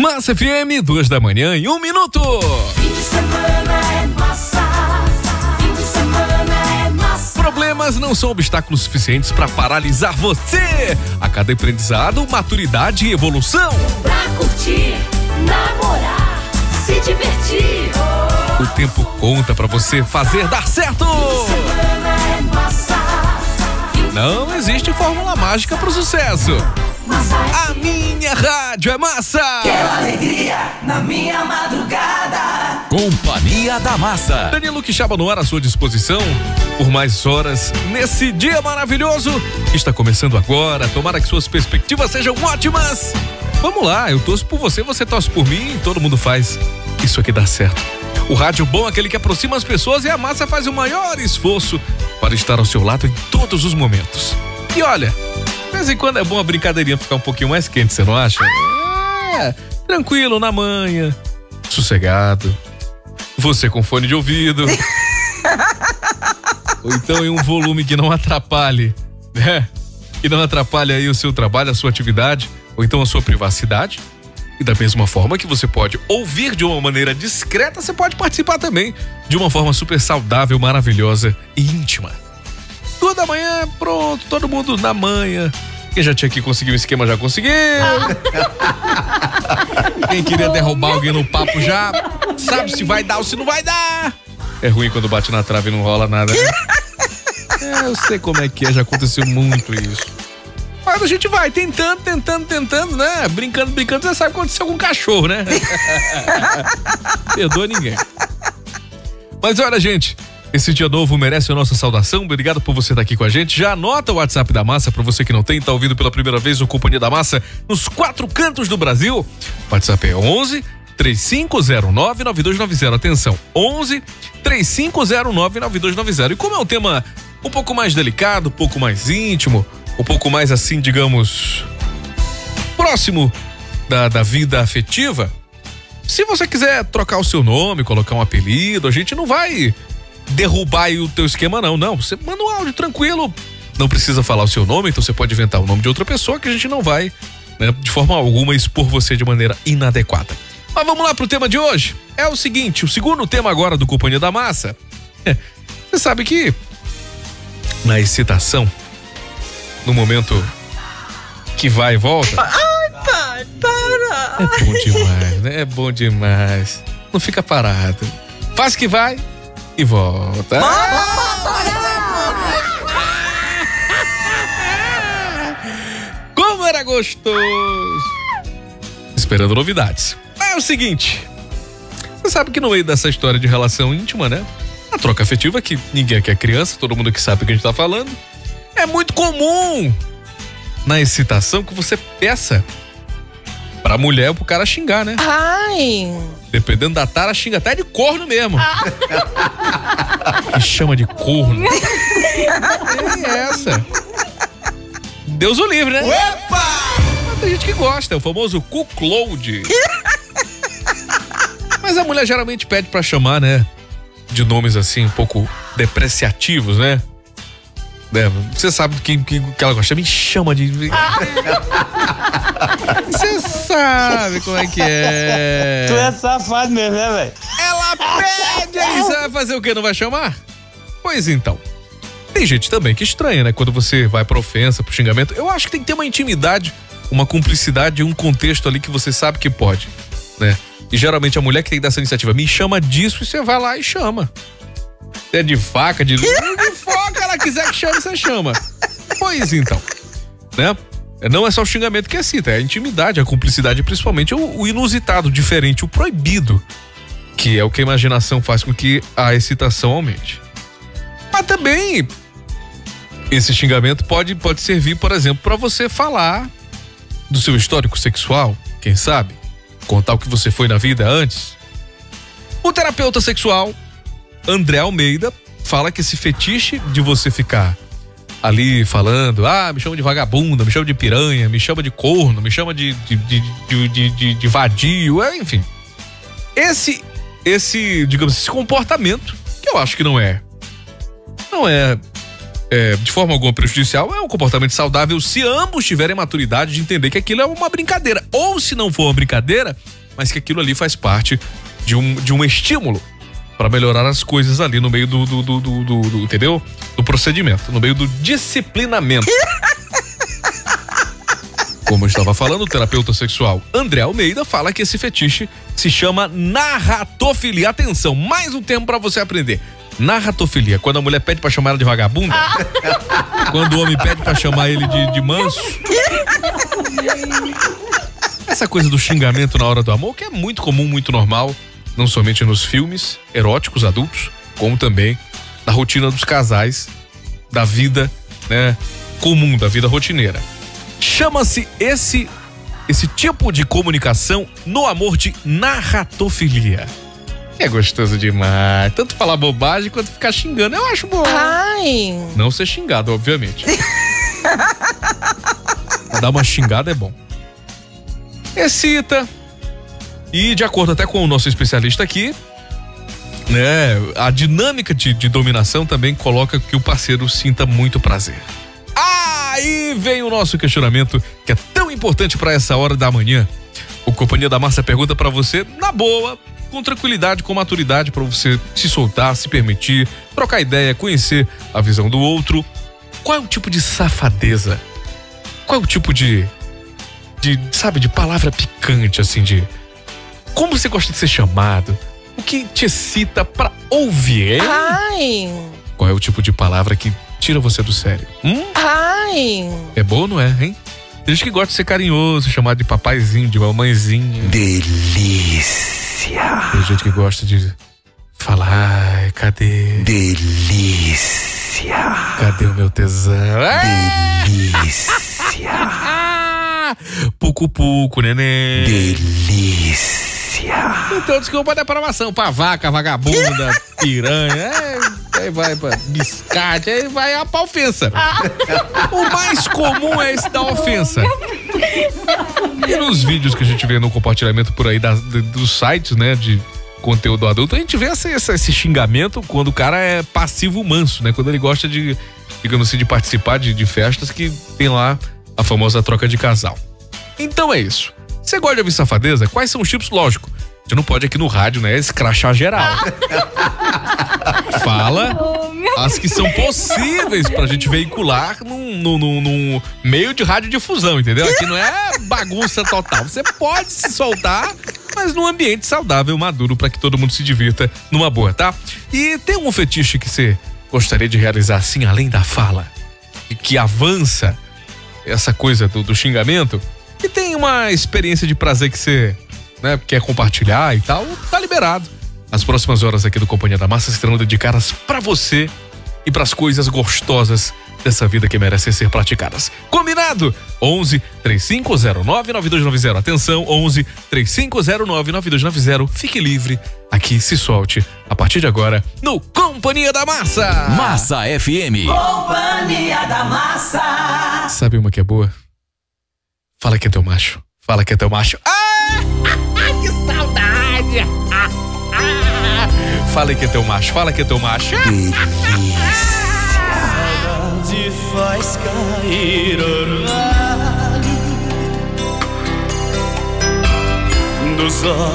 Massa FM, 2 da manhã e 1 minuto. Fim de semana é massa. Fim de semana é massa. Problemas não são obstáculos suficientes para paralisar você. A cada aprendizado, maturidade e evolução. Pra curtir, namorar, se divertir. O tempo conta para você fazer dar certo. Fim de semana é massa. Não existe fórmula mágica pro sucesso. Massa é A minha rádio é massa. quero alegria na minha madrugada. Companhia da Massa. Danilo Quixaba no ar à sua disposição por mais horas nesse dia maravilhoso que está começando agora. Tomara que suas perspectivas sejam ótimas. Vamos lá, eu torço por você, você torce por mim, todo mundo faz isso aqui dar certo. O rádio bom é aquele que aproxima as pessoas e a Massa faz o maior esforço para estar ao seu lado em todos os momentos. E olha, de vez em quando é bom a brincadeirinha ficar um pouquinho mais quente, você não acha? É, tranquilo, na manhã, sossegado, você com fone de ouvido, ou então em um volume que não atrapalhe, né? Que não atrapalhe aí o seu trabalho, a sua atividade, ou então a sua privacidade. E da mesma forma que você pode ouvir de uma maneira discreta, você pode participar também de uma forma super saudável, maravilhosa e íntima. 2 da manhã, pronto, todo mundo na manhã. Quem já tinha que conseguir o esquema já conseguiu. Quem queria derrubar alguém no papo já sabe se vai dar ou se não vai dar. É ruim quando bate na trave e não rola nada, né? Eu sei como é que é, já aconteceu muito isso. Mas a gente vai tentando, né? Brincando, você sabe o que aconteceu com o cachorro, né? Perdoa ninguém. Mas olha, gente, esse dia novo merece a nossa saudação. Obrigado por você estar aqui com a gente. Já anota o WhatsApp da Massa para você que não tem, tá ouvindo pela primeira vez o Companhia da Massa nos 4 cantos do Brasil. O WhatsApp é 11 3509 9290. Atenção, 11 3509 9290. E como é um tema um pouco mais delicado, um pouco mais íntimo, um pouco mais assim, digamos, próximo da vida afetiva, se você quiser trocar o seu nome, colocar um apelido, a gente não vai derrubar aí o teu esquema, não. Você manda um áudio tranquilo, não precisa falar o seu nome, então você pode inventar o nome de outra pessoa que a gente não vai, né, de forma alguma expor você de maneira inadequada. Mas vamos lá pro tema de hoje. É o seguinte, o segundo tema agora do Companhia da Massa. Você sabe que na excitação, no momento que vai e volta. Ai, pai, para! É bom demais, né? É bom demais. Não fica parado. Faz que vai e volta. Como era gostoso! Esperando novidades. É o seguinte, você sabe que no meio dessa história de relação íntima, né? A troca afetiva, que ninguém aqui é criança, todo mundo aqui sabe o que a gente tá falando. É muito comum na excitação que você peça pra mulher ou pro cara xingar, né? Ai! Dependendo da tara, xinga até de corno mesmo. Me chama de corno. É essa. Deus o livre, né? Opa! Mas tem gente que gosta, é o famoso cuckold. Mas a mulher geralmente pede pra chamar, né? De nomes assim, um pouco depreciativos, né? Você sabe que ela gosta, me chama de... Você sabe como é que é. Tu é safado mesmo, né, velho? Ela pede, aí você vai fazer o quê? Não vai chamar? Pois então. Tem gente também que estranha, né? Quando você vai pra ofensa, pro xingamento. Eu acho que tem que ter uma intimidade, uma cumplicidade, um contexto ali que você sabe que pode, né? E geralmente a mulher que tem que dar essa iniciativa, me chama disso, e você vai lá e chama. É de faca, de foca, ela quiser que chame, você chama. Pois então, né? Não é só o xingamento que excita, é a intimidade, a cumplicidade, principalmente o inusitado, o diferente, o proibido, que é o que a imaginação faz com que a excitação aumente. Mas também esse xingamento pode servir, por exemplo, para você falar do seu histórico sexual, quem sabe? Contar o que você foi na vida antes. O terapeuta sexual André Almeida fala que esse fetiche de você ficar ali falando, me chama de vagabunda, me chama de piranha, me chama de corno, me chama de vadio, enfim. Esse, digamos, esse comportamento, que eu acho que não é de forma alguma prejudicial, é um comportamento saudável se ambos tiverem maturidade de entender que aquilo é uma brincadeira. Ou se não for uma brincadeira, mas que aquilo ali faz parte de um estímulo para melhorar as coisas ali no meio do entendeu? Do procedimento, no meio do disciplinamento. Como eu estava falando, o terapeuta sexual André Almeida fala que esse fetiche se chama narratofilia. Atenção, mais um termo para você aprender. Narratofilia, quando a mulher pede pra chamar ela de vagabunda, quando o homem pede pra chamar ele de manso. Essa coisa do xingamento na hora do amor, que é muito comum, muito normal, não somente nos filmes eróticos adultos, como também na rotina dos casais, da vida, né, comum, da vida rotineira. Chama-se esse tipo de comunicação no amor de narratofilia. É gostoso demais. Tanto falar bobagem quanto ficar xingando. Eu acho bom. Ai. Não ser xingado, obviamente. Dar uma xingada é bom. Excita. E de acordo até com o nosso especialista aqui, né, a dinâmica de dominação também coloca que o parceiro sinta muito prazer. Aí vem o nosso questionamento, que é tão importante para essa hora da manhã. O Companhia da Massa pergunta para você, na boa, com tranquilidade, com maturidade, para você se soltar, se permitir, trocar ideia, conhecer a visão do outro. Qual é o tipo de safadeza? Qual é o tipo de palavra picante, assim, de como você gosta de ser chamado? O que te excita pra ouvir, hein? Ai. Qual é o tipo de palavra que tira você do sério? Ai. É bom ou não é, hein? Tem gente que gosta de ser carinhoso, chamado de papaizinho, de mamãezinha. Delícia. Tem gente que gosta de falar, ai, cadê? Delícia. Cadê o meu tesão? Delícia. Pucu, neném. Delícia. Então desculpa da programação pra vaca, vagabunda, piranha, aí vai pra biscate, aí vai pra ofensa. O mais comum é esse da ofensa. E nos vídeos que a gente vê no compartilhamento por aí dos sites, né, de conteúdo adulto, a gente vê esse xingamento quando o cara é passivo manso, né, quando ele gosta de, digamos assim, de participar de festas que tem lá a famosa troca de casal. Então é isso. Você gosta de ouvir safadeza? Quais são os tipos? Lógico, a gente não pode aqui no rádio, né, escrachar geral. Fala as que são possíveis pra gente veicular num meio de radiodifusão, entendeu? Aqui não é bagunça total. Você pode se soltar, mas num ambiente saudável, maduro, pra que todo mundo se divirta numa boa, tá? E tem um fetiche que você gostaria de realizar assim, além da fala, e que avança essa coisa do xingamento, e tem uma experiência de prazer que você, né, quer compartilhar e tal, tá liberado. As próximas horas aqui do Companhia da Massa serão dedicadas pra você e pras coisas gostosas dessa vida que merecem ser praticadas. Combinado? 11 3509 9290. Atenção, 11 3509 9290. Fique livre, aqui se solte. A partir de agora, no Companhia da Massa. Massa FM. Companhia da Massa. Sabe uma que é boa? Fala que é teu macho. Fala que é teu macho. Que saudade! Fala que é teu macho. Fala que é teu macho. Saudade faz cair orvalho dos olhos.